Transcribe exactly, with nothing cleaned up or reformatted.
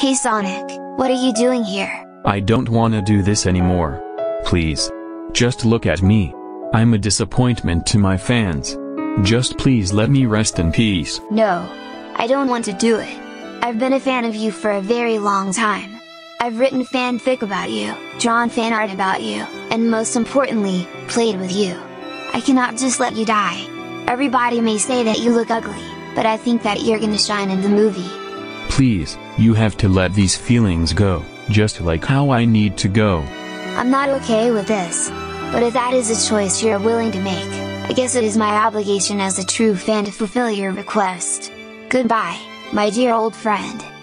Hey Sonic, what are you doing here? I don't wanna do this anymore. Please. Just look at me. I'm a disappointment to my fans. Just please let me rest in peace. No. I don't want to do it. I've been a fan of you for a very long time. I've written fanfic about you, drawn fan art about you, and most importantly, played with you. I cannot just let you die. Everybody may say that you look ugly, but I think that you're gonna shine in the movie. Please, you have to let these feelings go, just like how I need to go. I'm not okay with this. But if that is a choice you're willing to make, I guess it is my obligation as a true fan to fulfill your request. Goodbye, my dear old friend.